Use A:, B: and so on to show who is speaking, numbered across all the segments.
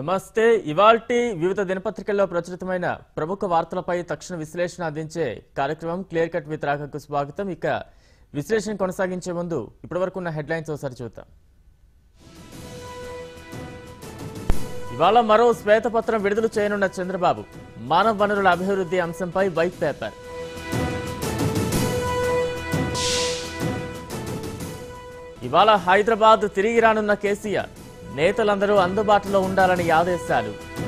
A: నమస్తే. ఇవాల్టి వివిధ దినపత్రికల్లో ప్రచురితమైన ప్రముఖ వార్తలపై తక్షణ విశ్లేషణ అందించే కార్యక్రమం క్లియర్ కట్ విత్ రాఘకు స్వాగతం. ఇక విశ్లేషణ కొనసాగించే ముందు ఇప్పటివరకు ఉన్న హెడ్లైన్స్ ఒకసారి చూద్దాం. ఇవాళ మరో శ్వేతపత్రం విడుదల చేయనున్న చంద్రబాబు. మానవ వనరుల అభివృద్ధి అంశంపై వైట్ పేపర్. ఇవాళ హైదరాబాద్ తిరిగి రానున్న కేసీఆర్. నేతలందరూ అందుబాటులో ఉండాలని ఆదేశాలు.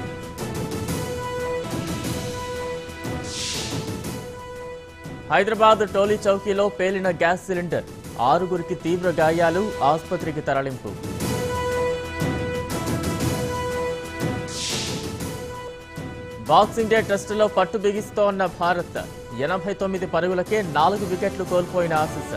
A: హైదరాబాద్ టోలీ చౌకీలో పేలిన గ్యాస్ సిలిండర్. 6గురికి తీవ్ర గాయాలు, ఆసుపత్రికి తరలింపు. బాక్సింగ్ డే టెస్టులో పట్టు బిగిస్తోన్న భారత్. 89 పరుగులకే 4 వికెట్లు కోల్పోయిన ఆశీస్.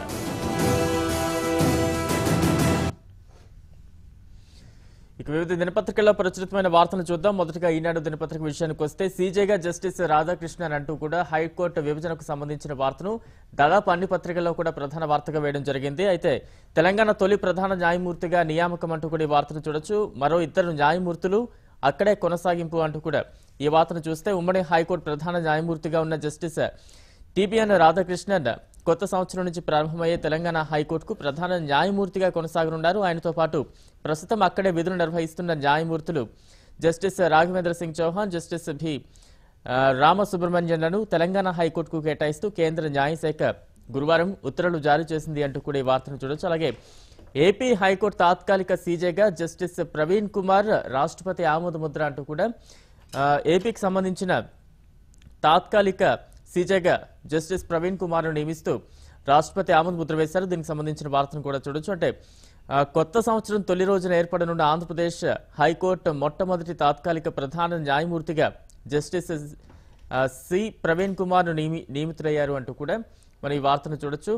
A: ఇక వివిధ దినపత్రికల్లో ప్రచురితమైన వార్తలు చూద్దాం. మొదటగా ఈనాడు దినపత్రిక విషయానికి వస్తే సీజేగా జస్టిస్ రాధాకృష్ణన్ అంటూ కూడా హైకోర్టు విభజనకు సంబంధించిన వార్తను దాదాపు అన్ని పత్రికల్లో కూడా ప్రధాన వార్తగా వేయడం జరిగింది. అయితే తెలంగాణ తొలి ప్రధాన న్యాయమూర్తిగా నియామకం అంటూ కూడా ఈ వార్తను చూడొచ్చు. మరో 2 న్యాయమూర్తులు అక్కడే కొనసాగింపు అంటూ కూడా ఈ వార్తను చూస్తే ఉమ్మడి హైకోర్టు ప్రధాన న్యాయమూర్తిగా ఉన్న జస్టిస్ టిబిఎన్ రాధాకృష్ణన్ కొత్త సంవత్సరం నుంచి ప్రారంభమయ్యే తెలంగాణ హైకోర్టుకు ప్రధాన న్యాయమూర్తిగా కొనసాగనున్నారు. ఆయనతో పాటు ప్రస్తుతం అక్కడే విధులు నిర్వహిస్తున్న న్యాయమూర్తులు justice Raghavendra Singh Chauhan, justice B రామసుబ్రహ్మణ్యన్లను తెలంగాణ హైకోర్టుకు కేటాయిస్తూ కేంద్ర న్యాయశాఖ గురువారం ఉత్తర్వులు జారీ చేసింది అంటూ కూడా ఈ వార్తను చూడొచ్చు. అలాగే ఏపీ హైకోర్టు తాత్కాలిక సీజేగా జస్టిస్ ప్రవీణ్ కుమార్ రాష్ట్రపతి ఆమోద ముద్ర అంటూ కూడా ఏపీకి సంబంధించిన తాత్కాలిక సీజేగా జస్టిస్ ప్రవీణ్ కుమార్ను నియమిస్తూ రాష్ట్రపతి ఆమోద ముద్ర వేశారు. దీనికి సంబంధించిన వార్తను కూడా చూడొచ్చు. అంటే కొత్త సంవత్సరం తొలి రోజున ఏర్పడనున్న ఆంధ్రప్రదేశ్ హైకోర్టు మొట్టమొదటి తాత్కాలిక ప్రధాన న్యాయమూర్తిగా జస్టిస్ సి ప్రవీణ్ కుమార్ను నియమితులయ్యారు అంటూ కూడా మనం ఈ వార్తను చూడొచ్చు.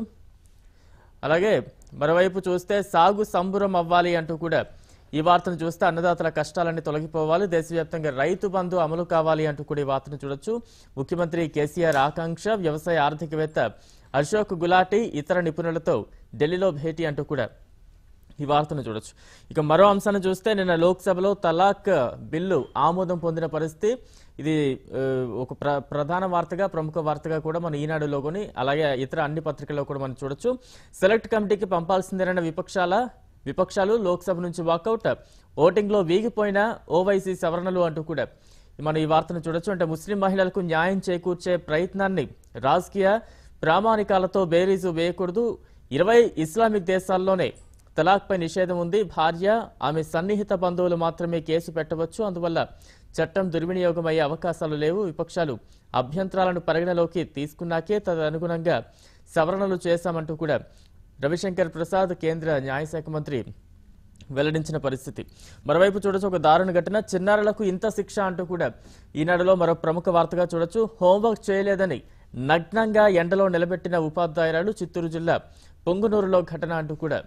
A: అలాగే మరోవైపు చూస్తే సాగు సంబురం అవ్వాలి అంటూ కూడా ఈ వార్తను చూస్తే అన్నదాతల కష్టాలన్నీ తొలగిపోవాలి, దేశవ్యాప్తంగా రైతు బంధు అమలు కావాలి అంటూ కూడా ఈ వార్తను చూడొచ్చు. ముఖ్యమంత్రి కేసీఆర్ ఆకాంక్ష. వ్యవసాయ ఆర్థికవేత్త అశోక్ గులాటి ఇతర నిపుణులతో ఢిల్లీలో భేటీ అంటూ కూడా ఈ వార్తను చూడొచ్చు. ఇక మరో అంశాన్ని చూస్తే నిన్న లోక్సభలో తలాక్ బిల్లు ఆమోదం పొందిన పరిస్థితి. ఇది ఒక ప్రధాన వార్తగా ప్రముఖ వార్తగా కూడా మన ఈనాడులోని అలాగే ఇతర అన్ని పత్రికల్లో కూడా మనం చూడొచ్చు. సెలెక్ట్ కమిటీకి పంపాల్సిందేనన్న విపక్షాలు లోక్సభ నుంచి వాకౌట్. ఓటింగ్ లో వీగిపోయిన ఓవైసీ సవరణలు అంటూ కూడా మనం ఈ వార్తను చూడొచ్చు. అంటే ముస్లిం మహిళలకు న్యాయం చేకూర్చే ప్రయత్నాన్ని రాజకీయ ప్రామాణికాలతో బేరీజు వేయకూడదు. 20 ఇస్లామిక్ దేశాల్లోనే తలాక్ పై నిషేధం ఉంది. భార్య, ఆమె సన్నిహిత బంధువులు మాత్రమే కేసు పెట్టవచ్చు. అందువల్ల చట్టం దుర్వినియోగం అయ్యే అవకాశాలు లేవు. విపక్షాలు అభ్యంతరాలను పరిగణలోకి తీసుకున్నాకే తదనుగుణంగా సవరణలు చేశామంటూ కూడా రవిశంకర్ ప్రసాద్ కేంద్ర న్యాయశాఖ మంత్రి వెల్లడించిన పరిస్థితి. మరోవైపు చూడొచ్చు ఒక దారుణ ఘటన. చిన్నారులకు ఇంత శిక్ష అంటూ కూడా ఈనాడులో మరో ప్రముఖ వార్తగా చూడొచ్చు. హోంవర్క్ చేయలేదని నగ్నంగా ఎండలో నిలబెట్టిన ఉపాధ్యాయురాలు. చిత్తూరు జిల్లా పొంగునూరులో ఘటన అంటూ కూడా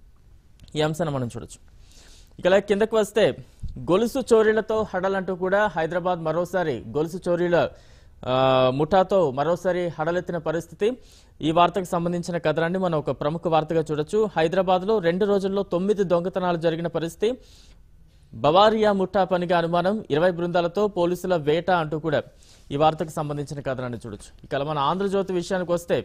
A: ఈ అంశాన్ని మనం చూడొచ్చు. ఇక కిందకు వస్తే గొలుసు చోరీలతో హడలంటూ కూడా హైదరాబాద్ మరోసారి గొలుసు చోరీల ముఠాతో మరోసారి హడలెత్తిన పరిస్థితి. ఈ వార్తకు సంబంధించిన కథనాన్ని మనం ఒక ప్రముఖ వార్తగా చూడొచ్చు. హైదరాబాద్ లో 2 రోజుల్లో 9 దొంగతనాలు జరిగిన పరిస్థితి. బవారియా ముఠా పనిగా అనుమానం. 20 బృందాలతో పోలీసుల వేట అంటూ కూడా ఈ వార్తకు సంబంధించిన కథనాన్ని చూడొచ్చు. ఇక మన ఆంధ్రజ్యోతి విషయానికి వస్తే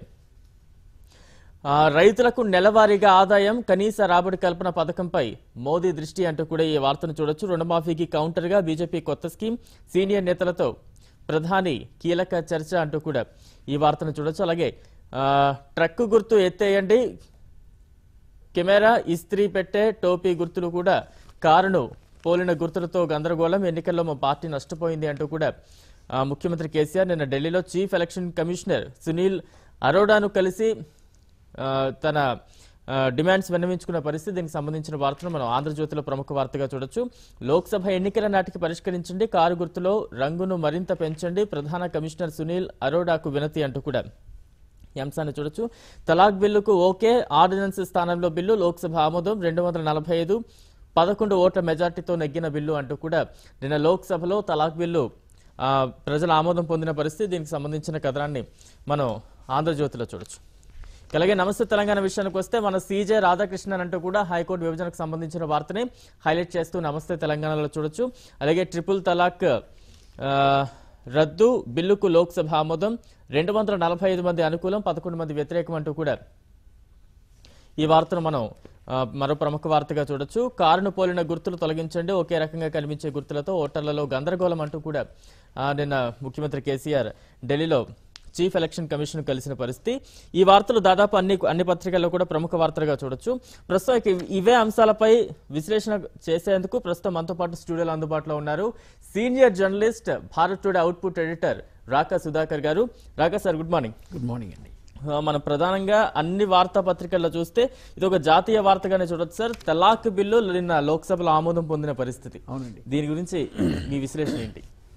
A: రైతులకు నెలవారీగా ఆదాయం, కనీస రాబడి కల్పన పథకంపై మోదీ దృష్టి అంటూ కూడా ఈ వార్తను చూడొచ్చు. రుణమాఫీకి కౌంటర్ గా బీజేపీ కొత్త స్కీమ్, సీనియర్ నేతలతో ప్రధాని కీలక చర్చ అంటూ కూడా ఈ వార్తను చూడొచ్చు. అలాగే ట్రక్కు గుర్తు ఎత్తేయండి, కెమెరా ఇస్త్రీ పెట్టే టోపీ గుర్తులు కూడా కారును పోలిన గుర్తులతో గందరగోళం. ఎన్నికల్లో మా పార్టీ నష్టపోయింది అంటూ కూడా ముఖ్యమంత్రి కేసీఆర్ నిన్న ఢిల్లీలో చీఫ్ ఎలక్షన్ కమిషనర్ సునీల్ అరోడాను కలిసి తన డిమాండ్స్ విన్నవించుకున్న పరిస్థితి. దీనికి సంబంధించిన వార్తను మనం ఆంధ్రజ్యోతిలో ప్రముఖ వార్తగా చూడొచ్చు. లోక్సభ ఎన్నికల నాటికి పరిష్కరించండి, కారు గుర్తులో రంగును మరింత పెంచండి, ప్రధాన కమిషనర్ సునీల్ అరోడాకు వినతి అంటూ కూడా ఈ అంశాన్ని చూడొచ్చు. తలాక్ బిల్లుకు ఓకే, ఆర్డినెన్స్ స్థానంలో బిల్లు, లోక్సభ ఆమోదం. 245 11 ఓట్ల మెజార్టీతో నెగ్గిన బిల్లు అంటూ కూడా నిన్న లోక్సభలో తలాక్ బిల్లు ప్రజల ఆమోదం పొందిన పరిస్థితి. దీనికి సంబంధించిన కథనాన్ని మనం ఆంధ్రజ్యోతిలో చూడొచ్చు. అలాగే నమస్తే తెలంగాణ విషయానికి వస్తే మన సీజే రాధాకృష్ణన్ అంటూ కూడా హైకోర్టు విభజనకు సంబంధించిన వార్తని హైలైట్ చేస్తూ నమస్తే తెలంగాణలో చూడొచ్చు. అలాగే ట్రిపుల్ తలాక్ రద్దు బిల్లుకు లోక్సభ ఆమోదం, 245 మంది అనుకూలం, 11 మంది వ్యతిరేకం అంటూ కూడా ఈ వార్తను మనం మరో ప్రముఖ వార్తగా చూడొచ్చు. కారును పోలిన గుర్తులు తొలగించండి, ఒకే రకంగా కనిపించే గుర్తులతో ఓటర్లలో గందరగోళం అంటూ కూడా నిన్న ముఖ్యమంత్రి కేసీఆర్ ఢిల్లీలో చీఫ్ ఎలక్షన్ కమిషన్ కలిసిన పరిస్థితి. ఈ వార్తలు దాదాపు అన్ని పత్రికల్లో కూడా ప్రముఖ వార్తలుగా చూడొచ్చు. ప్రస్తుతం ఇవే అంశాలపై విశ్లేషణ చేసేందుకు ప్రస్తుతం మనతో పాటు స్టూడియోలో అందుబాటులో ఉన్నారు senior journalist, Bharat today output editor Raka Sudhakar garu. Raka sir, good morning.
B: Good morning అండి.
A: మనం ప్రధానంగా అన్ని వార్తా పత్రికల్లో చూస్తే ఇది ఒక జాతీయ వార్తగానే చూడొచ్చు సార్. తలాక్ బిల్లు నిన్న లోక్సభలో ఆమోదం పొందిన పరిస్థితి.
B: అవునండి.
A: దీని గురించి మీ విశ్లేషణ ఏంటి?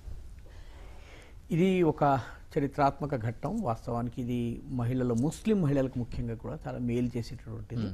B: ఇది ఒక చరిత్రాత్మక ఘట్టం. వాస్తవానికి ఇది ముస్లిం మహిళలకు ముఖ్యంగా కూడా చాలా మేలు చేసేటటువంటిది.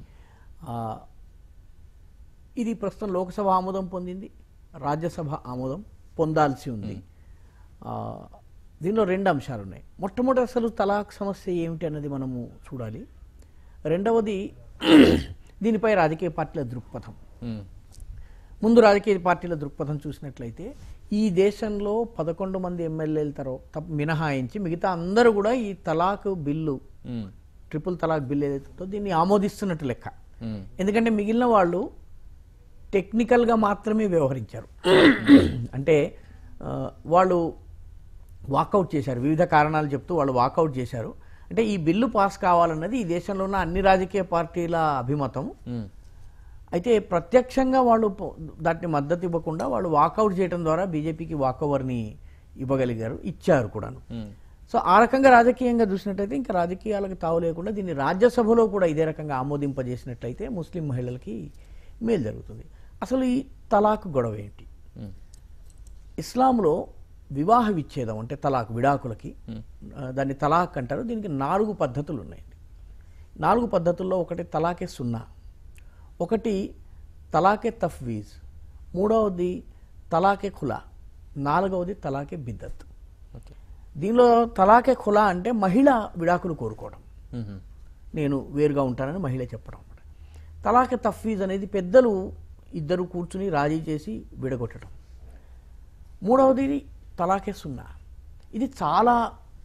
B: ఇది ప్రస్తుతం లోక్సభ ఆమోదం పొందింది, రాజ్యసభ ఆమోదం పొందాల్సి ఉంది. దీనిలో 2 అంశాలు ఉన్నాయి. మొట్టమొదటి అసలు తలాక్ సమస్య ఏమిటి అన్నది మనము చూడాలి. రెండవది దీనిపై రాజకీయ పార్టీల దృక్పథం. ముందు రాజకీయ పార్టీల దృక్పథం చూసినట్లయితే ఈ దేశంలో 11 మంది ఎమ్మెల్యేల తర్వాత మినహాయించి మిగతా అందరూ కూడా ఈ talaq bill, triple talaq bill ఏదైతే దీన్ని ఆమోదిస్తున్నట్టు లెక్క. ఎందుకంటే మిగిలిన వాళ్ళు టెక్నికల్గా మాత్రమే వ్యవహరించారు. అంటే వాళ్ళు వాకౌట్ చేశారు, వివిధ కారణాలు చెప్తూ వాళ్ళు వాకౌట్ చేశారు. అంటే ఈ బిల్లు పాస్ కావాలన్నది ఈ దేశంలో ఉన్న అన్ని రాజకీయ పార్టీల అభిమతం. అయితే ప్రత్యక్షంగా వాళ్ళు దాన్ని మద్దతు ఇవ్వకుండా వాళ్ళు వాకౌట్ చేయడం ద్వారా బీజేపీకి వాకవర్ని ఇచ్చారు కూడాను. సో ఆ రకంగా రాజకీయంగా చూసినట్టయితే ఇంకా రాజకీయాలకు తావు లేకుండా దీన్ని రాజ్యసభలో కూడా ఇదే రకంగా ఆమోదింపజేసినట్లయితే ముస్లిం మహిళలకి మేలు జరుగుతుంది. అసలు ఈ తలాక్ గొడవ ఏంటి? ఇస్లాంలో వివాహ విచ్ఛేదం అంటే తలాక్, విడాకులకి దాన్ని తలాక్ అంటారు. దీనికి 4 పద్ధతులు ఉన్నాయండి. 4 పద్ధతుల్లో ఒకటి తలాకే సున్నా, ఒకటి తలాకే తఫ్వీజ్, మూడవది తలాకే ఖులా, 4వది తలాకే బిద్దత్. దీనిలో తలాకే ఖులా అంటే మహిళ విడాకులు కోరుకోవడం, నేను వేరుగా ఉంటానని మహిళ చెప్పడం. తలాకే తఫ్వీజ్ అనేది పెద్దలు ఇద్దరు కూర్చుని రాజీ చేసి విడగొట్టడం. మూడవది తలాకే సున్నా. ఇది చాలా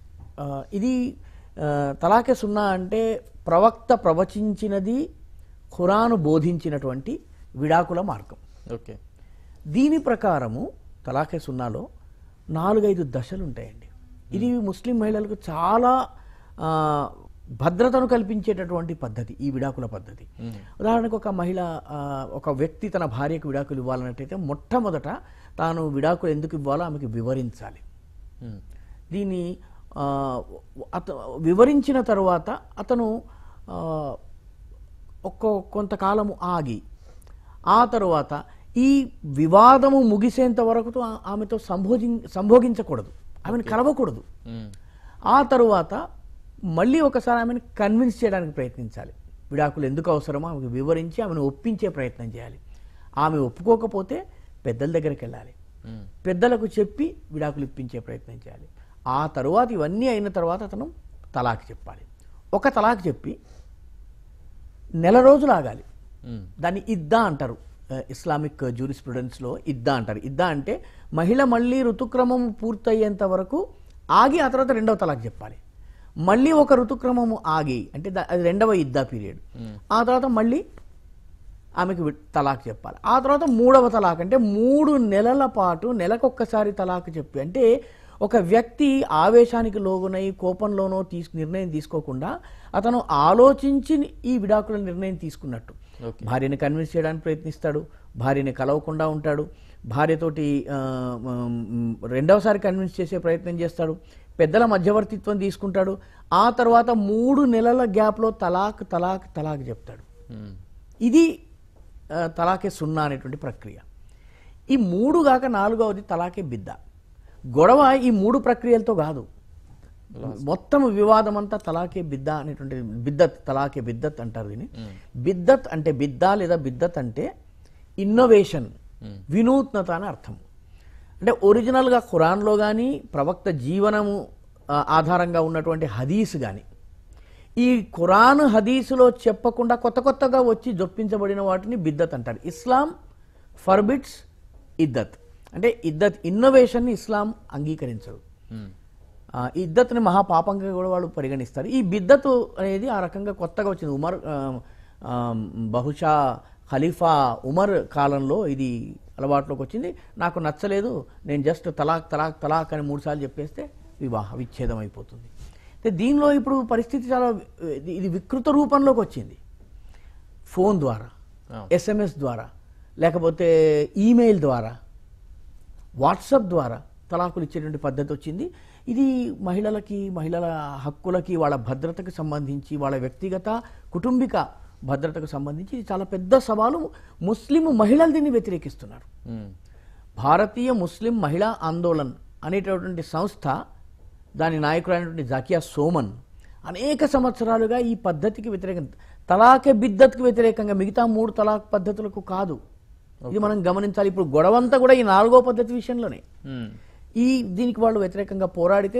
B: తలాకే సున్నా అంటే ప్రవక్త ప్రవచించినది, ఖురాను బోధించినటువంటి విడాకుల మార్గం.
A: ఓకే.
B: దీని ప్రకారము తలాకే సున్నాలో 4-5 దశలు ఉంటాయండి. ఇది ముస్లిం మహిళలకు చాలా భద్రతను కల్పించేటటువంటి పద్ధతి ఈ విడాకుల పద్ధతి. ఉదాహరణకు ఒక వ్యక్తి తన భార్యకు విడాకులు ఇవ్వాలన్నట్టయితే మొట్టమొదట తాను విడాకులు ఎందుకు ఇవ్వాలో ఆమెకి వివరించాలి. దీన్ని వివరించిన తరువాత అతను కొంతకాలము ఆగి ఆ తరువాత ఈ వివాదము ముగిసేంత వరకు ఆమెతో సంభోగించకూడదు, ఆమెను కలవకూడదు. ఆ తరువాత మళ్ళీ ఒకసారి ఆమెను కన్విన్స్ చేయడానికి ప్రయత్నించాలి. విడాకులు ఎందుకు అవసరమో ఆమెకు వివరించి ఆమెను ఒప్పించే ప్రయత్నం చేయాలి. ఆమె ఒప్పుకోకపోతే పెద్దల దగ్గరికి వెళ్ళాలి, పెద్దలకు చెప్పి విడాకులు ఇప్పించే ప్రయత్నం చేయాలి. ఆ తరువాత ఇవన్నీ అయిన తర్వాత అతను తలాక్ చెప్పాలి. ఒక తలాక్ చెప్పి నెల రోజులు ఆగాలి. దాన్ని ఇద్దా అంటారు. ఇస్లామిక్ జ్యూరిస్ప్రుడెన్స్లో ఇద్దా అంటారు. ఇద్దా అంటే మహిళ మళ్ళీ ఋతుక్రమం పూర్తయ్యేంత వరకు ఆగి ఆ తర్వాత 2వ తలాక్ చెప్పాలి. మళ్ళీ ఒక ఋతుక్రమము ఆగి అంటే అది 2వ ఇద్దా పీరియడ్. ఆ తర్వాత మళ్ళీ ఆమెకు తలాక్ చెప్పాలి. ఆ తర్వాత 3వ తలాక్ అంటే 3 నెలల పాటు నెలకొక్కసారి తలాక్ చెప్పి, అంటే ఒక వ్యక్తి ఆవేశానికి లోగునై కోపంలోనో నిర్ణయం తీసుకోకుండా అతను ఆలోచించి ఈ విడాకుల నిర్ణయం తీసుకున్నట్టు. భార్యని కన్విన్స్ చేయడానికి ప్రయత్నిస్తాడు, భార్యని కలవకుండా ఉంటాడు, భార్యతోటి 2వసారి కన్విన్స్ చేసే ప్రయత్నం చేస్తాడు, పెద్దల మధ్యవర్తిత్వం తీసుకుంటాడు. ఆ తర్వాత 3 నెలల గ్యాప్లో తలాక్ తలాక్ తలాక్ చెప్తాడు. ఇది తలాకే సున్నా అనేటువంటి ప్రక్రియ. ఈ 3 కాక 4వది తలాకే బిద్ద. గొడవ ఈ 3 ప్రక్రియలతో కాదు, మొత్తం వివాదం అంతా తలాకే బిద్ద అనేటువంటి బిద్దత్, తలాకే బిద్దత్ అంటారు దీన్ని. బిద్దత్ అంటే బిద్దా లేదా బిద్దత్ అంటే ఇన్నోవేషన్, వినూత్నత అని అర్థం. అంటే ఒరిజినల్గా ఖురాన్లో కానీ ప్రవక్త జీవనము ఆధారంగా ఉన్నటువంటి హదీస్ కానీ ఈ ఖురాన్ హదీసులో చెప్పకుండా కొత్త కొత్తగా వచ్చి జొప్పించబడిన వాటిని బిద్దత్ అంటారు. ఇస్లాం ఫర్బిట్స్ ఇద్దత్, అంటే ఇద్దత్ ఇన్నోవేషన్ని ఇస్లాం అంగీకరించదు. ఈ ఇద్దత్ని మహాపాపంగా కూడా వాళ్ళు పరిగణిస్తారు. ఈ బిద్దతు అనేది ఆ రకంగా కొత్తగా వచ్చింది. ఉమర్ బహుశా ఖలీఫా ఉమర్ కాలంలో ఇది అలవాట్లోకి వచ్చింది. నాకు నచ్చలేదు, నేను జస్ట్ తలాక్ తలాక్ తలాక్ అని 3 సార్లు చెప్పేస్తే విచ్ఛేదం అయిపోతుంది. అయితే దీనిలో ఇప్పుడు పరిస్థితి చాలా ఇది వికృత రూపంలోకి వచ్చింది. ఫోన్ ద్వారా, SMS ద్వారా, లేకపోతే ఈమెయిల్ ద్వారా, వాట్సాప్ ద్వారా తలాకులు ఇచ్చేటువంటి పద్ధతి వచ్చింది. ఇది మహిళలకి, మహిళల హక్కులకి, వాళ్ళ భద్రతకు సంబంధించి, వాళ్ళ వ్యక్తిగత కుటుంబిక భద్రతకు సంబంధించి ఇది చాలా పెద్ద సవాలు. ముస్లిం మహిళలు దీన్ని వ్యతిరేకిస్తున్నారు. భారతీయ ముస్లిం మహిళా ఆందోళన్ అనేటటువంటి సంస్థ, దాని నాయకుడైనటువంటి జాకియా సోమన్ అనేక సంవత్సరాలుగా ఈ పద్ధతికి వ్యతిరేకంగా, తలాకే బిద్దత్కి వ్యతిరేకంగా, మిగతా 3 తలాక్ పద్ధతులకు కాదు. ఇది మనం గమనించాలి. ఇప్పుడు గొడవంతా కూడా ఈ 4వ పద్ధతి విషయంలోనే. దీనికి వాళ్ళు వ్యతిరేకంగా పోరాడితే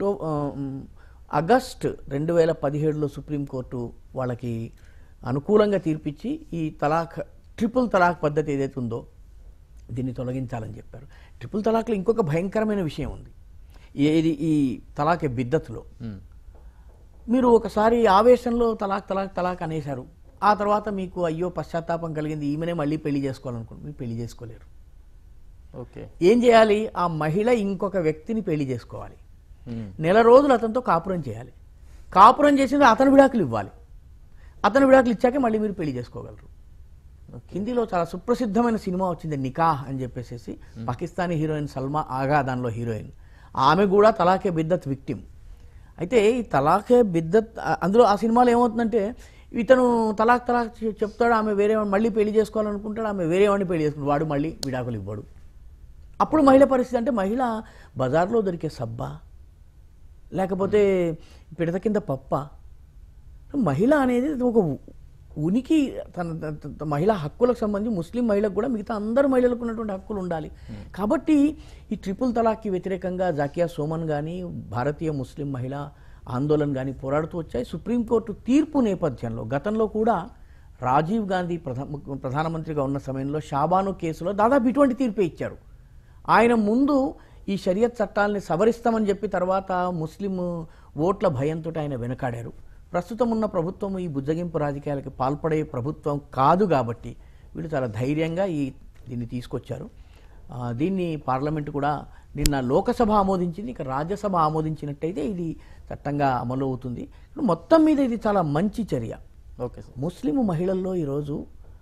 B: ఆగస్టు 2017లో సుప్రీంకోర్టు వాళ్ళకి అనుకూలంగా తీర్పిచ్చి ఈ ట్రిపుల్ తలాక్ పద్ధతి ఏదైతే ఉందో దీన్ని తొలగించాలని చెప్పారు. ట్రిపుల్ తలాక్లో ఇంకొక భయంకరమైన విషయం ఉంది. ఈ తలాకే బిద్దత్లో మీరు ఒకసారి ఆవేశంలో తలాక్ తలాక్ తలాక్ అనేశారు, ఆ తర్వాత మీకు అయ్యో పశ్చాత్తాపం కలిగింది, ఈమెనే మళ్ళీ పెళ్లి చేసుకోవాలనుకోండి, మీరు పెళ్లి చేసుకోలేరు.
A: ఓకే,
B: ఏం చేయాలి? ఆ మహిళ ఇంకొక వ్యక్తిని పెళ్లి చేసుకోవాలి, నెల రోజులు అతనితో కాపురం చేయాలి, కాపురం చేసింది అతను విడాకులు ఇవ్వాలి, అతను విడాకులు ఇచ్చాకే మళ్ళీ మీరు పెళ్లి చేసుకోగలరు. హిందీలో చాలా సుప్రసిద్ధమైన సినిమా వచ్చింది నికాహ్ అని చెప్పేసి, పాకిస్తానీ హీరోయిన్ సల్మా ఆగా దానిలో హీరోయిన్, ఆమె కూడా తలాకే బిద్దత్ విక్టిమ్. అయితే ఈ తలాకే బిద్దత్ అందులో ఆ సినిమాలో ఏమవుతుందంటే ఇతను తలాక్ తలాక్ చెప్తాడు, ఆమె వేరే మళ్ళీ పెళ్లి చేసుకోవాలనుకుంటాడు, ఆమె వేరే వాడిని పెళ్లి చేసుకుంటాడు, వాడు మళ్ళీ విడాకులు ఇవ్వడు. అప్పుడు మహిళ పరిస్థితి అంటే మహిళ బజార్లో దొరికే సబ్బా లేకపోతే పిడత కింద పప్ప. మహిళ అనేది ఒక ఉనికి, తన మహిళా హక్కులకు సంబంధించి ముస్లిం మహిళకు కూడా మిగతా అందరు మహిళలకు ఉన్నటువంటి హక్కులు ఉండాలి. కాబట్టి ఈ ట్రిపుల్ తలాక్కి వ్యతిరేకంగా జాకియా సోమన్ కానీ, భారతీయ ముస్లిం మహిళా ఆందోళన కానీ పోరాడుతూ వచ్చాయి. సుప్రీంకోర్టు తీర్పు నేపథ్యంలో గతంలో కూడా రాజీవ్ గాంధీ ప్రధానమంత్రిగా ఉన్న సమయంలో షాబాను కేసులో దాదాపు ఇటువంటి తీర్పే ఇచ్చారు. ఆయన ముందు ఈ షరియత్ చట్టాలని సవరిస్తామని చెప్పి తర్వాత ముస్లిం ఓట్ల భయంతో ఆయన వెనకాడారు. ప్రస్తుతం ఉన్న ప్రభుత్వం ఈ బుజ్జగింపు రాజకీయాలకి పాల్పడే ప్రభుత్వం కాదు కాబట్టి వీళ్ళు చాలా ధైర్యంగా దీన్ని తీసుకొచ్చారు. దీన్ని పార్లమెంటు కూడా నిన్న లోకసభ ఆమోదించింది, ఇక రాజ్యసభ ఆమోదించినట్టయితే ఇది చట్టంగా అమలు అవుతుంది. మొత్తం మీద ఇది చాలా మంచి చర్య.
A: ఓకే సార్,
B: ముస్లిం మహిళల్లో ఈరోజు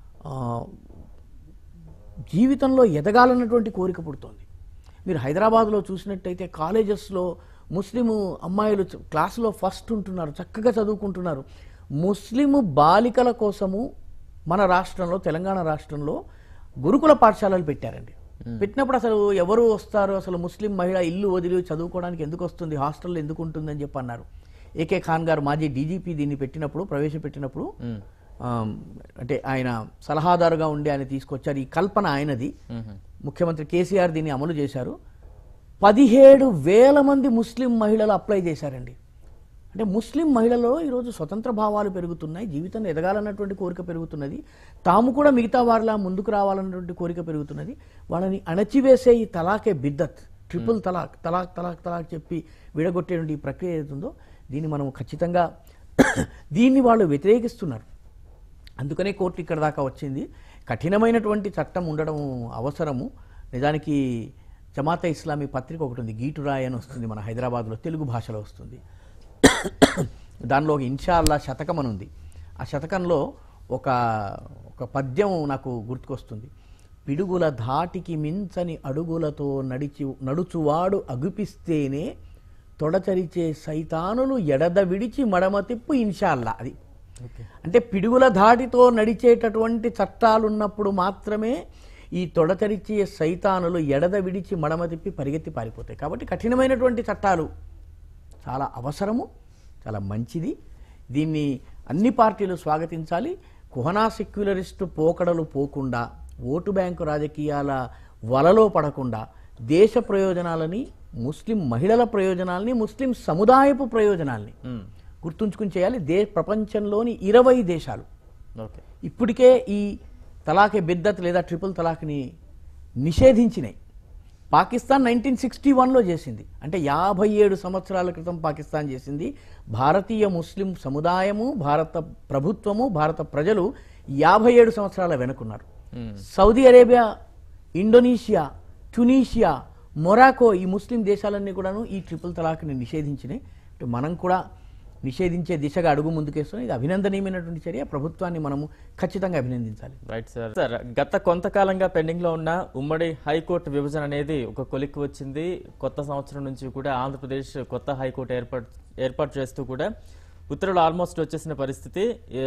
B: జీవితంలో ఎదగాలన్నటువంటి కోరిక పుడుతోంది. మీరు హైదరాబాద్లో చూసినట్టయితే కాలేజెస్లో ముస్లిం అమ్మాయిలు క్లాసులో ఫస్ట్ ఉంటున్నారు, చక్కగా చదువుకుంటున్నారు. ముస్లిం బాలికల కోసము మన రాష్ట్రంలో, తెలంగాణ రాష్ట్రంలో గురుకుల పాఠశాలలు పెట్టారండి. పెట్టినప్పుడు అసలు ఎవరు వస్తారు, అసలు ముస్లిం మహిళ ఇల్లు వదిలి చదువుకోవడానికి ఎందుకు వస్తుంది, హాస్టల్లో ఎందుకు ఉంటుందని చెప్పి అన్నారు. ఏకే ఖాన్ గారు మాజీ డీజీపీ దీన్ని ప్రవేశపెట్టినప్పుడు అంటే ఆయన సలహాదారుగా ఉండి ఆయన తీసుకొచ్చారు. ఈ కల్పన ఆయనది. ముఖ్యమంత్రి కేసీఆర్ దీన్ని అమలు చేశారు. 17,000 మంది ముస్లిం మహిళలు అప్లై చేశారండి. అంటే ముస్లిం మహిళలో ఈరోజు స్వతంత్ర భావాలు పెరుగుతున్నాయి, జీవితంలో ఎదగాలన్నటువంటి కోరిక పెరుగుతున్నది, తాము కూడా మిగతా వారిలా ముందుకు రావాలన్నటువంటి కోరిక పెరుగుతున్నది. వాళ్ళని అణచివేసే ఈ తలాకే బిద్దత్, ట్రిపుల్ తలాక్ తలాక్ తలాక్ తలాక్ చెప్పి విడగొట్టేటువంటి ఈ ప్రక్రియ ఏదైతుందో దీన్ని మనం ఖచ్చితంగా దీన్ని వాళ్ళు వ్యతిరేకిస్తున్నారు. అందుకనే కోర్టు ఇక్కడ దాకా వచ్చింది. కఠినమైనటువంటి చట్టం ఉండడం అవసరము. నిజానికి జమాతే ఇస్లామీ పత్రిక ఒకటి ఉంది, గీటురాయ్ అని వస్తుంది, మన హైదరాబాద్లో తెలుగు భాషలో వస్తుంది. దానిలో ఒక ఇన్షా అల్లా శతకం అని ఉంది. ఆ శతకంలో ఒక పద్యం నాకు గుర్తుకొస్తుంది. పిడుగుల ధాటికి మించని అడుగులతో నడుచువాడు అగుపిస్తేనే తొడచరిచే సైతానులు ఎడద విడిచి మడమ తిప్పు ఇన్షా అల్లా. అది అంటే పిడుగుల ధాటితో నడిచేటటువంటి చట్టాలున్నప్పుడు మాత్రమే ఈ తొడచరిచే సైతానులు ఎడద విడిచి మడమ తిప్పి పరిగెత్తి పారిపోతాయి. కాబట్టి కఠినమైనటువంటి చట్టాలు చాలా అవసరము, చాలా మంచిది. దీన్ని అన్ని పార్టీలు స్వాగతించాలి. కుహనా సెక్యులరిస్టు పోకడలు పోకుండా, ఓటు బ్యాంకు రాజకీయాల వలలో పడకుండా దేశ ప్రయోజనాలని, ముస్లిం మహిళల ప్రయోజనాలని, ముస్లిం సముదాయపు ప్రయోజనాల్ని గుర్తుంచుకుని చేయాలి. ప్రపంచంలోని 20 దేశాలు
A: ఓకే.
B: ఇప్పటికే ఈ తలాఖే బిద్దత్ లేదా ట్రిపుల్ తలాఖ్ని నిషేధించినాయి. పాకిస్తాన్ 1961లో చేసింది, అంటే 57 సంవత్సరాల క్రితం పాకిస్తాన్ చేసింది. భారతీయ ముస్లిం సముదాయము, భారత ప్రభుత్వము, భారత ప్రజలు 57 సంవత్సరాల వెనుకున్నారు. Saudi Arabia, Indonesia, Tunisia, Morocco ఈ ముస్లిం దేశాలన్నీ కూడాను ఈ ట్రిపుల్ తలాఖ్ని నిషేధించినాయి. మనం కూడా నిషేధించే దిశగా అడుగు ముందుకేస్తున్నాం. ఇది అభినందనీయమైనటువంటి చర్య. ప్రభుత్వాన్ని మనము ఖచ్చితంగా అభినందించాలి.
A: Right sir. సార్, గత కొంతకాలంగా పెండింగ్ లో ఉన్న ఉమ్మడి హైకోర్టు విభజన అనేది ఒక కొలిక్కి వచ్చింది. కొత్త సంవత్సరం నుంచి కూడా ఆంధ్రప్రదేశ్ కొత్త హైకోర్టు ఏర్పాటు చేస్తూ కూడా ఉత్తర్వులు ఆల్మోస్ట్ వచ్చేసిన పరిస్థితి.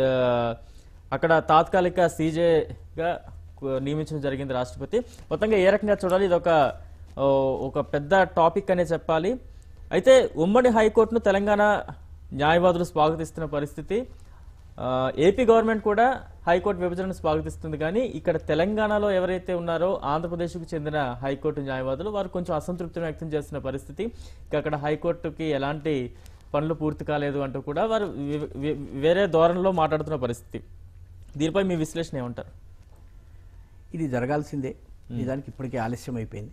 A: అక్కడ తాత్కాలిక సీజేగా నియమించడం జరిగింది రాష్ట్రపతి. మొత్తంగా ఏ రకంగా చూడాలి, ఇది ఒక పెద్ద టాపిక్ అనే చెప్పాలి. అయితే ఉమ్మడి హైకోర్టును తెలంగాణ న్యాయవాదులు స్వాగతిస్తున్న పరిస్థితి. ఏపీ గవర్నమెంట్ కూడా హైకోర్టు విభజనను స్వాగతిస్తుంది. కానీ ఇక్కడ తెలంగాణలో ఎవరైతే ఉన్నారో ఆంధ్రప్రదేశ్కు చెందిన హైకోర్టు న్యాయవాదులు వారు కొంచెం అసంతృప్తిని వ్యక్తం చేస్తున్న పరిస్థితి. అక్కడ హైకోర్టుకి ఎలాంటి పనులు పూర్తి కాలేదు అంటూ కూడా వారు వేరే ధోరణిలో మాట్లాడుతున్న పరిస్థితి. దీనిపై మీ విశ్లేషణ ఏమంటారు?
B: ఇది జరగాల్సిందే, నిజానికి ఇప్పటికే ఆలస్యం అయిపోయింది.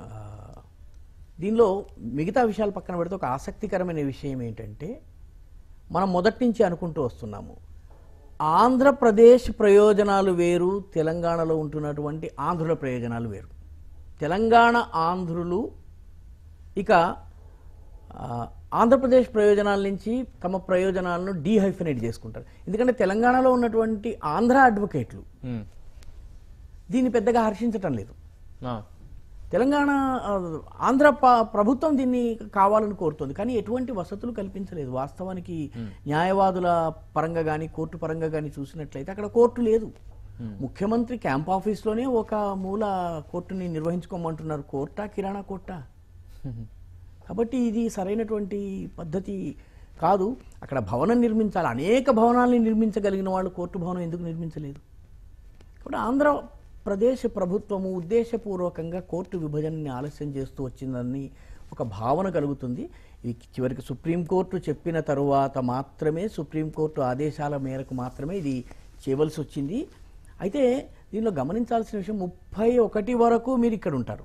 B: దీనిలో మిగతా విషయాలు పక్కన పెడితే ఒక ఆసక్తికరమైన విషయం ఏంటంటే, మనం మొదటి నుంచి అనుకుంటూ వస్తున్నాము, ఆంధ్రప్రదేశ్ ప్రయోజనాలు వేరు, తెలంగాణలో ఉంటున్నటువంటి ఆంధ్రుల ప్రయోజనాలు వేరు. తెలంగాణ ఆంధ్రులు ఇక ఆంధ్రప్రదేశ్ ప్రయోజనాల నుంచి తమ ప్రయోజనాలను డీహైఫినేట్ చేసుకుంటారు. ఎందుకంటే తెలంగాణలో ఉన్నటువంటి ఆంధ్ర అడ్వకేట్లు దీన్ని పెద్దగా హర్షించటం లేదు. తెలంగాణ ఆంధ్ర ప్రభుత్వం దీన్ని కావాలని కోరుతుంది, కానీ ఎటువంటి వసతులు కల్పించలేదు. వాస్తవానికి న్యాయవాదుల పరంగా కానీ కోర్టు పరంగా కానీ చూసినట్లయితే అక్కడ కోర్టు లేదు. ముఖ్యమంత్రి క్యాంప్ ఆఫీస్లోనే ఒక మూల కోర్టుని నిర్వహించుకోమంటున్నారు. కోర్టా, కిరాణా కోర్టా? కాబట్టి ఇది సరైనటువంటి పద్ధతి కాదు. అక్కడ భవనం నిర్మించాలి, అనేక భవనాలని నిర్మించగలిగిన వాళ్ళు కోర్టు భవనం ఎందుకు నిర్మించలేదు? కాబట్టి ఆంధ్రప్రదేశ్ ప్రభుత్వము ఉద్దేశపూర్వకంగా కోర్టు విభజనని ఆలస్యం చేస్తూ వచ్చిందని ఒక భావన కలుగుతుంది. ఇది చివరికి సుప్రీంకోర్టు చెప్పిన తరువాత మాత్రమే, సుప్రీంకోర్టు ఆదేశాల మేరకు మాత్రమే ఇది చేయవలసి వచ్చింది. అయితే దీనిలో గమనించాల్సిన విషయం, 31 వరకు మీరు ఇక్కడ ఉంటారు,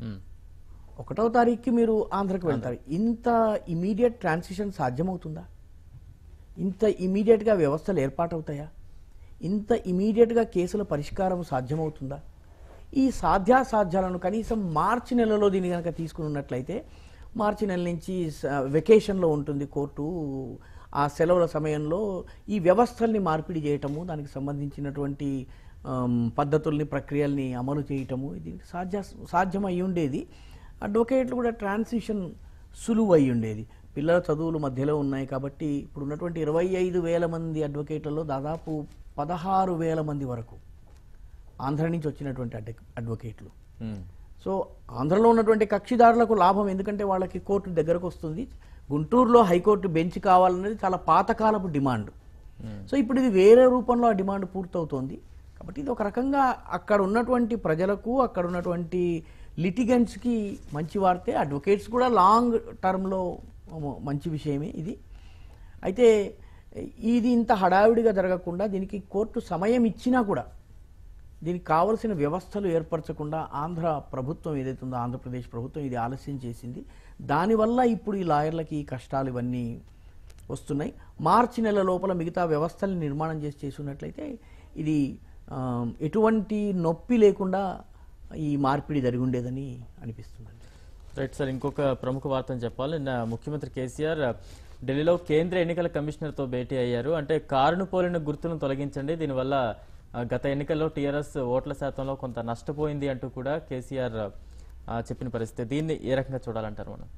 B: 1వ తారీఖుకి మీరు ఆంధ్రకు వెళ్తారు. ఇంత ఇమీడియట్ ట్రాన్సిషన్ సాధ్యమవుతుందా? ఇంత ఇమీడియట్గా వ్యవస్థలు ఏర్పాటవుతాయా? ఇంత ఇమీడియట్గా కేసుల పరిష్కారం సాధ్యమవుతుందా? ఈ సాధ్యాసాధ్యాలను కనీసం మార్చి నెలలో దీన్ని కనుక తీసుకుని ఉన్నట్లయితే, మార్చి నెల నుంచి వెకేషన్లో ఉంటుంది కోర్టు, ఆ సెలవుల సమయంలో ఈ వ్యవస్థల్ని మార్పిడి చేయటము, దానికి సంబంధించినటువంటి పద్ధతుల్ని, ప్రక్రియల్ని అమలు చేయటము ఇది సాధ్యం అయి ఉండేది. అడ్వకేట్లు కూడా ట్రాన్సిషన్ సులువు అయి ఉండేది. పిల్లల చదువులు మధ్యలో ఉన్నాయి కాబట్టి ఇప్పుడు ఉన్నటువంటి 25,000 మంది అడ్వకేట్లలో దాదాపు 16,000 మంది వరకు ఆంధ్ర నుంచి వచ్చినటువంటి అడ్వకేట్లు. సో ఆంధ్రలో ఉన్నటువంటి కక్షిదారులకు లాభం, ఎందుకంటే వాళ్ళకి కోర్టు దగ్గరకు వస్తుంది. గుంటూరులో హైకోర్టు బెంచ్ కావాలనేది చాలా పాతకాలపు డిమాండ్. సో ఇప్పుడు ఇది వేరే రూపంలో ఆ డిమాండ్ పూర్తవుతోంది. కాబట్టి ఇది ఒక రకంగా అక్కడ ఉన్నటువంటి ప్రజలకు, అక్కడ ఉన్నటువంటి లిటిగెంట్స్కి మంచి వార్తే. అడ్వకేట్స్ కూడా లాంగ్ టర్మ్లో మంచి విషయమే ఇది. అయితే ఇది ఇంత హడావిడిగా జరగకుండా, దీనికి కోర్టు సమయం ఇచ్చినా కూడా దీనికి కావలసిన వ్యవస్థలు ఏర్పరచకుండా ఆంధ్ర ప్రభుత్వం ఏదైతే ఉందో, ఆంధ్రప్రదేశ్ ప్రభుత్వం ఇది ఆలస్యం చేసింది. దానివల్ల ఇప్పుడు ఈ లాయర్లకి ఈ కష్టాలు ఇవన్నీ వస్తున్నాయి. మార్చి నెల లోపల మిగతా వ్యవస్థల్ని నిర్మాణం చేసి ఉన్నట్లయితే ఇది ఎటువంటి నొప్పి లేకుండా ఈ మార్పిడి జరిగి ఉండేదని అనిపిస్తుంది.
A: రైట్ సార్, ఇంకొక ప్రముఖ వార్తను చెప్పాలి. నిన్న ముఖ్యమంత్రి కేసీఆర్ ఢిల్లీలో కేంద్ర ఎన్నికల కమిషనర్తో భేటీ అయ్యారు. అంటే కారును పోలిన గుర్తులను తొలగించండి, దీనివల్ల గత ఎన్నికల్లో టీఆర్ఎస్ ఓట్ల శాతంలో కొంత నష్టపోయింది అంటూ కూడా కేసీఆర్ చెప్పిన పరిస్థితి. దీన్ని ఏ రకంగా చూడాలంటారు మనం?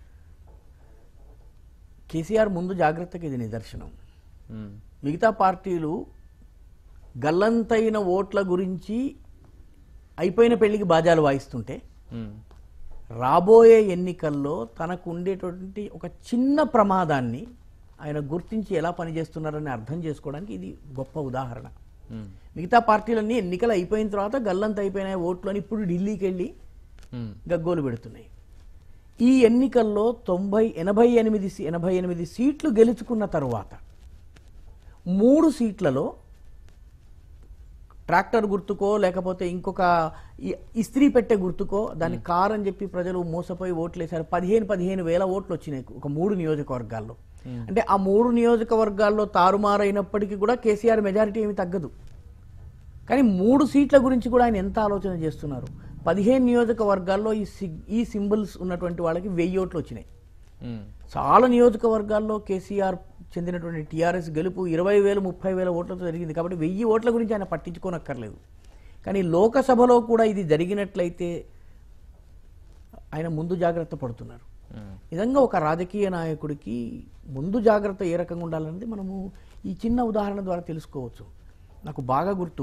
B: కేసీఆర్ ముందు జాగ్రత్తకి ఇది నిదర్శనం. మిగతా పార్టీలు గల్లంతైన ఓట్ల గురించి అయిపోయిన పెళ్లికి బాజాలు వాయిస్తుంటే, రాబోయే ఎన్నికల్లో తనకు ఉండేటువంటి ఒక చిన్న ప్రమాదాన్ని ఆయన గుర్తించి ఎలా పనిచేస్తున్నారని అర్థం చేసుకోవడానికి ఇది గొప్ప ఉదాహరణ. మిగతా పార్టీలన్నీ ఎన్నికలు అయిపోయిన తర్వాత గల్లంత అయిపోయిన ఓట్లు అని ఇప్పుడు ఢిల్లీకి వెళ్ళి గగ్గోలు పెడుతున్నాయి. ఈ ఎన్నికల్లో 88 సీట్లు గెలుచుకున్న తరువాత 3 సీట్లలో ట్రాక్టర్ గుర్తుకో లేకపోతే ఇంకొక ఇస్త్రీ పెట్టే గుర్తుకో దాన్ని కార్ అని చెప్పి ప్రజలు మోసపోయి ఓట్లేశారు. 15,000 ఓట్లు వచ్చినాయి ఒక 3 నియోజకవర్గాల్లో. అంటే ఆ 3 నియోజకవర్గాల్లో తారుమారైనప్పటికీ కూడా కేసీఆర్ మెజారిటీ ఏమి తగ్గదు. కానీ 3 సీట్ల గురించి కూడా ఆయన ఎంత ఆలోచన చేస్తున్నారు. 15 నియోజకవర్గాల్లో ఈ సింబల్స్ ఉన్నటువంటి వాళ్ళకి 1000 ఓట్లు వచ్చినాయి. చాలా నియోజకవర్గాల్లో కేసీఆర్ చెందినటువంటి టీఆర్ఎస్ గెలుపు 20,000 30,000 ఓట్లతో జరిగింది. కాబట్టి 1000 ఓట్ల గురించి ఆయన పట్టించుకోనక్కర్లేదు. కానీ లోకసభలో కూడా ఇది జరిగినట్లయితే ఆయన ముందు జాగ్రత్త పడుతున్నారు. నిజంగా ఒక రాజకీయ నాయకుడికి ముందు జాగ్రత్త ఏ రకంగా ఉండాలనేది మనము ఈ చిన్న ఉదాహరణ ద్వారా తెలుసుకోవచ్చు. నాకు బాగా గుర్తు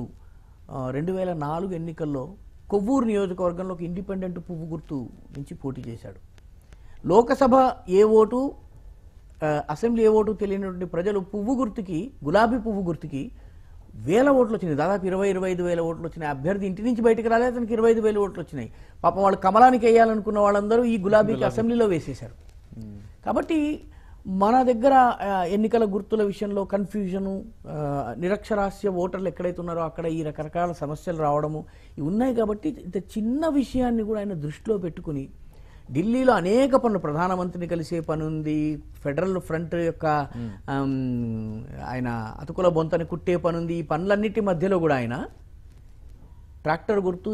B: 2004 ఎన్నికల్లో కొవ్వూరు నియోజకవర్గంలో ఒక ఇండిపెండెంట్ పువ్వు గుర్తు నుంచి పోటీ చేశాడు. లోకసభ ఏ ఓటు అసెంబ్లీ ఏ ఓటు తెలియనటువంటి ప్రజలు పువ్వు గుర్తుకి గులాబీ పువ్వు గుర్తుకి 1000 ఓట్లు వచ్చినాయి. దాదాపు 20,000-25,000 ఓట్లు వచ్చినాయి. అభ్యర్థి ఇంటి నుంచి బయటకు రాలేదు, అతనికి 25,000 ఓట్లు వచ్చినాయి. పాపం వాళ్ళు కమలానికి వేయాలనుకున్న వాళ్ళందరూ ఈ గులాబీకి అసెంబ్లీలో వేసేశారు. కాబట్టి మన దగ్గర ఎన్నికల గుర్తుల విషయంలో కన్ఫ్యూజను, నిరక్షరాస్య ఓటర్లు ఎక్కడైతే ఉన్నారో అక్కడ ఈ రకరకాల సమస్యలు రావడము ఇవి ఉన్నాయి. కాబట్టి ఇంత చిన్న విషయాన్ని కూడా ఆయన దృష్టిలో పెట్టుకుని ఢిల్లీలో అనేక పనులు, ప్రధానమంత్రిని కలిసే పని ఉంది, ఫెడరల్ ఫ్రంట్ యొక్క ఆయన అతుకుల బొంతని కుట్టే పని ఉంది. ఈ పనులన్నిటి మధ్యలో కూడా ఆయన ట్రాక్టర్ గుర్తు,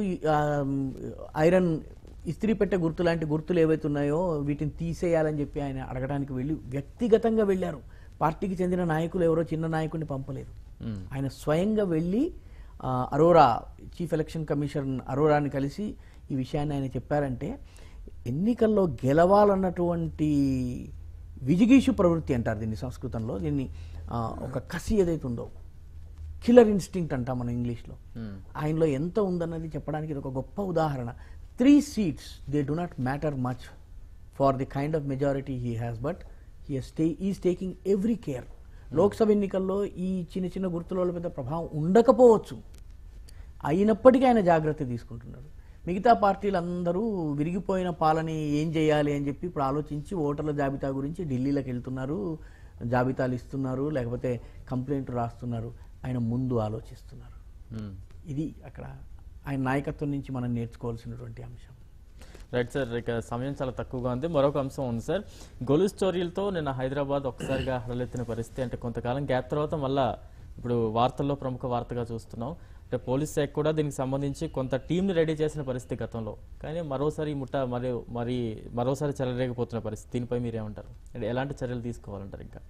B: ఐరన్ ఇస్త్రీ పెట్టే గుర్తు లాంటి గుర్తులు ఏవైతే ఉన్నాయో వీటిని తీసేయాలని చెప్పి ఆయన అడగడానికి వెళ్ళి వ్యక్తిగతంగా వెళ్ళారు. పార్టీకి చెందిన నాయకులు ఎవరో చిన్న నాయకుడిని పంపలేదు. ఆయన స్వయంగా వెళ్ళి అరోరా చీఫ్ ఎలక్షన్ కమిషన్ అరోరాని కలిసి ఈ విషయాన్ని ఆయన చెప్పారంటే ఎన్నికల్లో గెలవాలన్నటువంటి విజిగీషు ప్రవృత్తి అంటారు దీన్ని సంస్కృతంలో. దీన్ని ఒక కసి ఏదైతే ఉందో, కిల్లర్ ఇన్స్టింక్ట్ అంటాం మనం ఇంగ్లీష్లో, ఆయనలో ఎంత ఉందన్నది చెప్పడానికి ఇది ఒక గొప్ప ఉదాహరణ. 3 seats, they do not matter much for the kind of majority he has, but he is taking every care. Lok Sabha ఎన్నికల్లో ఈ చిన్న చిన్న గుర్తుల పెద్ద ప్రభావం ఉండకపోవచ్చు, అయినప్పటికీ ఆయన జాగ్రత్త తీసుకుంటున్నారు. మిగతా పార్టీలందరూ విరిగిపోయిన పాలని ఏం చేయాలి అని చెప్పి ఇప్పుడు ఆలోచించి ఓటర్ల జాబితా గురించి ఢిల్లీలోకి వెళ్తున్నారు, జాబితాలు ఇస్తున్నారు, లేకపోతే కంప్లైంట్ రాస్తున్నారు. ఆయన ముందు ఆలోచిస్తున్నారు. ఇది అక్కడ ఆయన నాయకత్వం నుంచి మనం నేర్చుకోవాల్సినటువంటి అంశం.
A: రైట్ సార్, ఇక సమయం చాలా తక్కువగా ఉంది. మరొక అంశం ఉంది సార్. గొలు స్టోరీలతో నిన్న హైదరాబాద్ ఒక్కసారిగా హడలెత్తిన పరిస్థితి. అంటే కొంతకాలం గ్యాప్ తర్వాత మళ్ళా ఇప్పుడు వార్తల్లో ప్రముఖ వార్తగా చూస్తున్నాం. అంటే పోలీస్ శాఖ కూడా దీనికి సంబంధించి కొంత టీంని రెడీ చేసిన పరిస్థితి గతంలో, కానీ మరోసారి ముఠ మరోసారి చెలరేగిపోతున్న పరిస్థితి. దీనిపై మీరేమంటారు? అంటే ఎలాంటి చర్యలు తీసుకోవాలంటారు? ఇంకా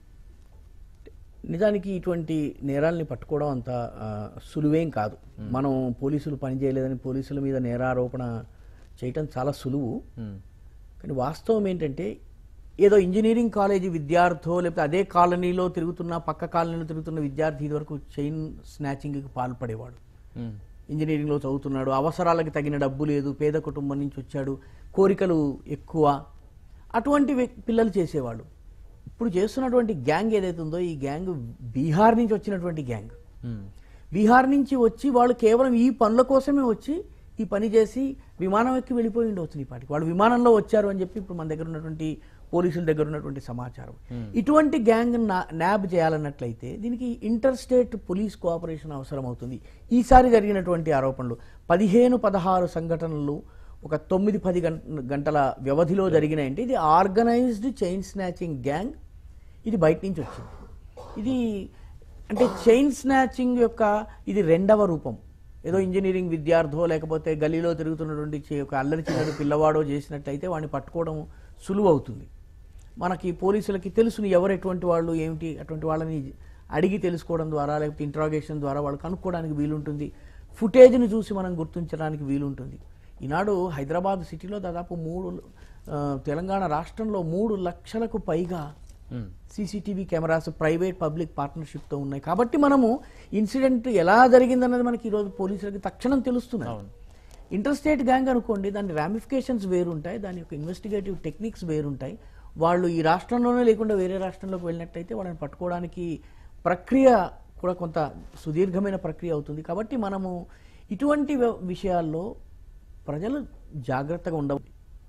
B: నిజానికి ఇటువంటి నేరాల్ని పట్టుకోవడం అంత సులువేం కాదు. మనం పోలీసులు పనిచేయలేదని పోలీసుల మీద నేరారోపణ చేయటం చాలా సులువు. కానీ వాస్తవం ఏంటంటే ఏదో ఇంజనీరింగ్ కాలేజీ విద్యార్థో లేకపోతే అదే కాలనీలో తిరుగుతున్న పక్క కాలనీలో తిరుగుతున్న విద్యార్థి ఇదివరకు చైన్ స్నాచింగ్కి పాల్పడేవాడు. ఇంజనీరింగ్లో చదువుతున్నాడు, అవసరాలకు తగిన డబ్బు లేదు, పేద కుటుంబం నుంచి వచ్చాడు, కోరికలు ఎక్కువ, అటువంటి పిల్లలు చేసేవాళ్ళు. ఇప్పుడు చేస్తున్నటువంటి గ్యాంగ్ ఏదైతే ఉందో ఈ గ్యాంగ్ బీహార్ నుంచి వచ్చినటువంటి గ్యాంగ్. బీహార్ నుంచి వచ్చి వాళ్ళు కేవలం ఈ పనుల కోసమే వచ్చి ఈ పని చేసి విమానం ఎక్కి వెళ్ళిపోయి ఉండవచ్చు. ఈ పాటికి వాళ్ళు విమానంలో వచ్చారు అని చెప్పి ఇప్పుడు మన దగ్గర ఉన్నటువంటి పోలీసుల దగ్గర ఉన్నటువంటి సమాచారం. ఇటువంటి గ్యాంగ్ న్యాబ్ చేయాలన్నట్లయితే దీనికి ఇంటర్ స్టేట్ పోలీస్ కోఆపరేషన్ అవసరం అవుతుంది. ఈసారి జరిగినటువంటి ఆరోపణలు 15-16 సంఘటనలు ఒక 9-10 గంటల వ్యవధిలో జరిగినాయంటే ఇది ఆర్గనైజ్డ్ చైన్ స్నాచింగ్ గ్యాంగ్. ఇది బయట నుంచి వచ్చింది. ఇది అంటే చైన్ స్నాచింగ్ యొక్క ఇది 2వ రూపం. ఏదో ఇంజనీరింగ్ విద్యార్థో లేకపోతే గల్లీలో తిరుగుతున్నటువంటి ఒక అల్లరి చిన్నడు పిల్లవాడో చేసినట్లయితే వాడిని పట్టుకోవడం సులువు అవుతుంది. మనకి పోలీసులకి తెలుసుని ఎవరు ఎటువంటి వాళ్ళు ఏమిటి అటువంటి వాళ్ళని అడిగి తెలుసుకోవడం ద్వారా లేకపోతే ఇంట్రాగేషన్ ద్వారా వాళ్ళు కనుక్కోవడానికి వీలుంటుంది. ఫుటేజ్ని చూసి మనం గుర్తించడానికి వీలుంటుంది. ఈనాడు హైదరాబాద్ సిటీలో దాదాపు తెలంగాణ రాష్ట్రంలో 3 లక్షలకు పైగా సీసీటీవీ కెమెరాస్ ప్రైవేట్ పబ్లిక్ పార్ట్నర్షిప్తో ఉన్నాయి. కాబట్టి మనము ఇన్సిడెంట్ ఎలా జరిగిందన్నది మనకి ఈరోజు పోలీసులకి తక్షణం తెలుస్తున్నాయి. ఇంటర్ స్టేట్ గ్యాంగ్ అనుకోండి, దాని రామిఫికేషన్స్ వేరుంటాయి, దాని యొక్క ఇన్వెస్టిగేటివ్ టెక్నిక్స్ వేరుంటాయి. వాళ్ళు ఈ రాష్ట్రంలోనే లేకుండా వేరే రాష్ట్రంలోకి వెళ్ళినట్టయితే వాళ్ళని పట్టుకోవడానికి ప్రక్రియ కూడా కొంత సుదీర్ఘమైన ప్రక్రియ అవుతుంది. కాబట్టి మనము ఇటువంటి విషయాల్లో ప్రజలు జాగ్రత్తగా ఉండవు.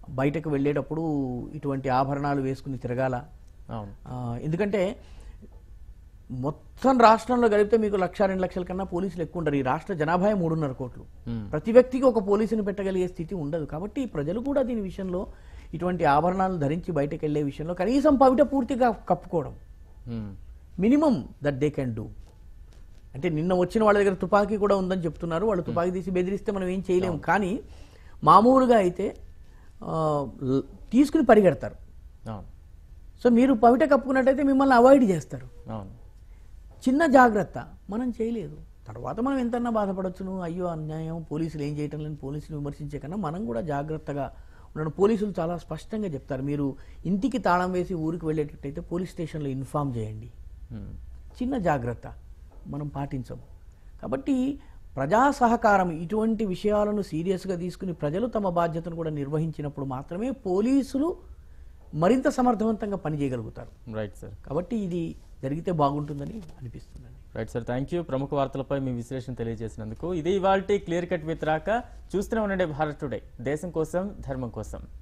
B: బయటకు వెళ్ళేటప్పుడు ఇటువంటి ఆభరణాలు వేసుకుని తిరగాల.
A: అవును.
B: ఎందుకంటే మొత్తం రాష్ట్రంలో కలిపితే మీకు 1-2 లక్షల కన్నా పోలీసులు ఎక్కువ ఉండరు. ఈ రాష్ట్ర జనాభా 3.5 కోట్లు. ప్రతి వ్యక్తికి ఒక పోలీసుని పెట్టగలిగే స్థితి ఉండదు. కాబట్టి ప్రజలు కూడా దీని విషయంలో ఇటువంటి ఆభరణాలు ధరించి బయటకు వెళ్లే విషయంలో కనీసం పవిట పూర్తిగా కప్పుకోవడం minimum that they can do. అంటే నిన్న వచ్చిన వాళ్ళ దగ్గర తుపాకీ కూడా ఉందని చెప్తున్నారు. వాళ్ళు తుపాకీ తీసి బెదిరిస్తే మనం ఏం చేయలేము. కానీ మామూలుగా అయితే తీసుకుని పరిగెడతారు. సో మీరు పవిట కప్పుకున్నట్టయితే మిమ్మల్ని అవాయిడ్ చేస్తారు. చిన్న జాగ్రత్త మనం చేయలేదు, తర్వాత మనం ఎంతన్నా బాధపడొచ్చును. అయ్యో అన్యాయం, పోలీసులు ఏం చేయటం లేని పోలీసులు విమర్శించే కన్నా మనం కూడా జాగ్రత్తగా ఉండడం. పోలీసులు చాలా స్పష్టంగా చెప్తారు, మీరు ఇంటికి తాళం వేసి ఊరికి వెళ్ళేటట్టయితే పోలీస్ స్టేషన్లో ఇన్ఫామ్ చేయండి. చిన్న జాగ్రత్త మనం పాటించము. కాబట్టి ప్రజా సహకారం ఇటువంటి విషయాలను సీరియస్గా తీసుకుని ప్రజలు తమ బాధ్యతను కూడా నిర్వహించినప్పుడు మాత్రమే పోలీసులు మరింత సమర్థవంతంగా పనిచేయగలుగుతారు.
A: Right sir.
B: కాబట్టి ఇది జరిగితే బాగుంటుందని అనిపిస్తుందండి.
A: Right sir, thank you. ప్రముఖ వార్తలపై మీ విశ్లేషణ తెలియజేసినందుకు. ఇది ఇవాల్టి క్లియర్ కట్ విత్ రాక. చూస్తూనే ఉండండి భారత్ టుడే, దేశం కోసం ధర్మం కోసం.